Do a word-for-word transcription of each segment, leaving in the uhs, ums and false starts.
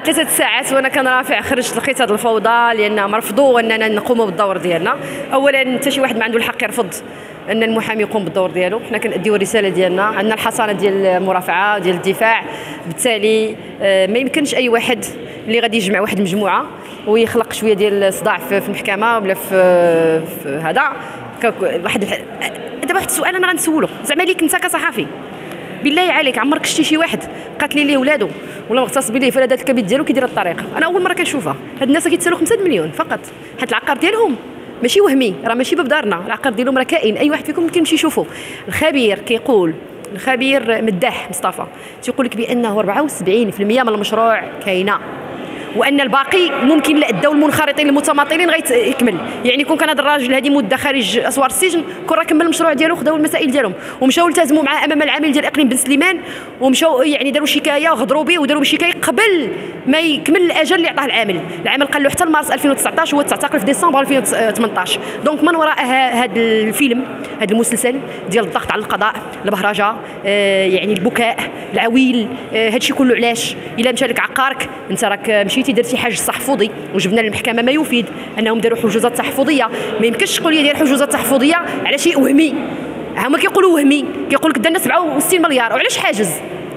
ثلاثه ساعات وانا كنرافع خرجت لقيت هذه الفوضى لان مرفضوا اننا نقوموا بالدور ديالنا. اولا حتى شي واحد ما عنده الحق يرفض ان المحامي يقوم بالدور ديالو، حنا كنأديو الرساله ديالنا، عندنا الحصانه ديال المرافعه ديال الدفاع، بالتالي ما يمكنش اي واحد اللي غادي يجمع واحد المجموعه ويخلق شويه ديال الصداع في المحكمه ولا في, في هذا واحد. دابا واحد السؤال انا غنسولو زعما ليك انت كصحفي، بالله عليك عمرك شتي شي واحد قاتل ليه ولادو ولا مغتصب ليه فلذات الكبد ديالو كيدير الطريقه؟ انا اول مره كنشوفها. هاد الناس كيتسالوا خمسة مليون فقط، حيت العقار ديالهم ماشي وهمي، راه ماشي باب دارنا، العقار ديالهم راه كائن، اي واحد فيكم ممكن يمشي يشوفه. الخبير كيقول، الخبير مداح مصطفى تيقول لك بانه أربعة وسبعين بالمئة من المشروع كاينه، وان الباقي ممكن لا اداو المنخرطين المتماطلين غيكمل. يعني كون كان هذا الراجل هذه مده خارج اسوار السجن كون راه كمل المشروع ديالو، خداو المسائل ديالهم ومشاو التزموا معاه امام العامل ديال اقليم بن سليمان، ومشاو يعني داروا شكايه وغدروا به وداروا شكايه قبل ما يكمل الاجل اللي عطاه العامل. العامل قال له حتى لمارس ألفين وتسعطاش هو تعتقل في ديسمبر ألفين وثمنطاش. دونك من وراء هذا الفيلم، هذا المسلسل ديال الضغط على القضاء، البهرجه، آه يعني البكاء، العويل، آه هادشي كله علاش؟ الا مشى لك عقارك انت راك مشيتي درتي حاجز تحفظي وجبنا للمحكمه ما يفيد انهم داروا حجوزات تحفظيه. ما يمكنش تقول لي داير حجوزات تحفظيه على شيء وهمي. هما كيقولوا وهمي، كيقول لك درنا سبعة وستين مليار، وعلاش حاجز؟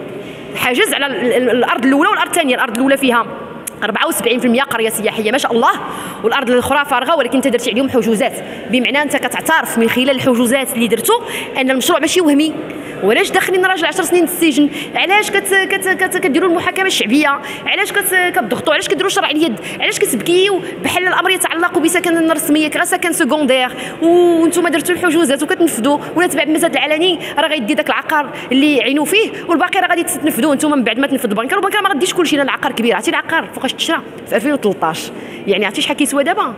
حاجز على الارض الاولى والارض الثانيه. الارض الاولى فيها أربعة وسبعين بالمئة قريه سياحيه ما شاء الله، والارض الاخرى فارغه، ولكن انت درتي عليهم حجوزات، بمعنى انت كتعترف من خلال الحجوزات اللي درتو ان المشروع ماشي وهمي. وعلاش داخلين راجل عشر سنين السجن؟ علاش كت كت كت كديروا المحاكمه الشعبيه؟ علاش كت كتضغطوا؟ علاش كديروا شرع اليد؟ علاش كتبكيو بحال الامر يتعلق بسكن رسمي كرا سكن سكوندير وانتم درتوا الحجوزات وكتنفذوا؟ ولا تبع بالمزاد العلني راه غيدي داك العقار اللي عينوا فيه والباقي راه غادي تنفذوه انتم من بعد ما تنفذ البنكه، والبنكه ما غاديش كلشي. لا العقار كبير، عرفتي العقار فوقاش تشرى في ألفين وثلاطاش، يعني عرفتي شحال كيسوى دابا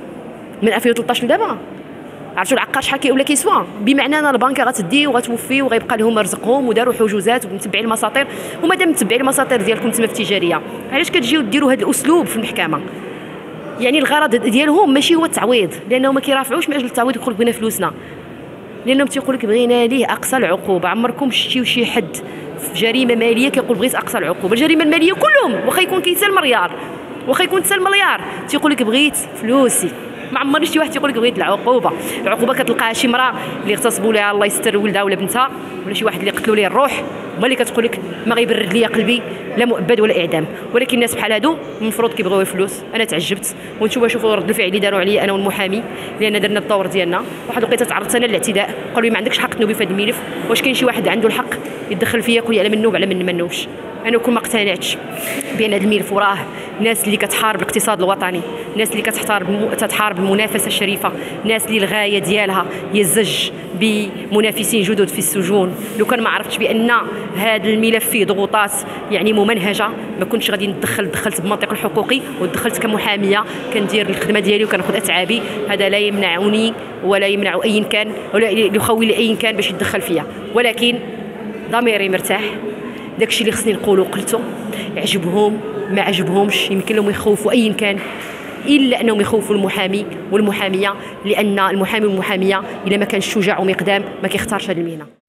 من ألفين وثلاطاش لدابا؟ عرفتوا العقار شحال كي ولا كيسوى؟ بمعنى ان البنكه غتدي وغتوفي وغيبقى لهم رزقهم وداروا حجوزات ومتبعين المساطير. ومادام متبعين المساطير ديالكم تما في التجاريه، علاش كتجيو ديروا هذا الاسلوب في المحكمه؟ يعني الغرض ديالهم ماشي هو التعويض، لانهم ما كيرافعوش من اجل التعويض يقول لك بغينا فلوسنا، لانهم تيقول لك بغينا ليه اقصى العقوبه. عمركم شتيو شي حد في جريمه ماليه كيقول بغيت اقصى العقوبه؟ الجريمه الماليه كلهم واخا يكون كيسال مليار، واخا يكون تسال مليار تيقول لك بغيت فلوسي. ما عمر شي واحد تيقول لك بغيت العقوبه. العقوبه كتلقاها شي مراه اللي اغتصبوا لها الله يستر ولدها ولا بنتها، ولا شي واحد اللي قتلوا ليه الروح، هما اللي كتقول لك ما غيبرد ليا قلبي لا مؤبد ولا اعدام. ولكن الناس بحال هادو المفروض كيبغيو الفلوس. انا تعجبت وانتم شوفوا رد الفعل اللي داروا عليا انا والمحامي، لان درنا الدور ديالنا. واحد الوقيته تعرضت انا للاعتداء، قالوا لي ما عندكش حق تنوبي في هذا الملف. واش كاين شي واحد عنده الحق يتدخل فيا يقول لي على من نوب على من ما نوبش؟ انا كون ما اقتنعتش بان هذا الملف وراه ناس اللي كتحارب الاقتصاد الوطني، ناس اللي كتحارب تتحارب المنافسه الشريفه، ناس اللي الغايه ديالها هي الزج بمنافسين جدد في السجون. لو كان ما عرفتش بان هذا الملف فيه ضغوطات يعني ممنهجه ما كنتش غادي ندخل. دخلت بمنطق الحقوقي ودخلت كمحاميه كندير الخدمه ديالي وكناخذ اتعابي. هذا لا يمنعني ولا يمنع اي كان ولا يخول اي كان باش يتدخل فيا، ولكن ضميري مرتاح. داكشي اللي خصني نقولو قلتو. عجبهم ما عجبهمش يمكن لهم يخوفوا ايا كان، الا انهم يخوفوا المحامي والمحاميه، لان المحامي والمحاميه الا ما كانش شجاع ومقدام ما كيختارش هذه المهنه.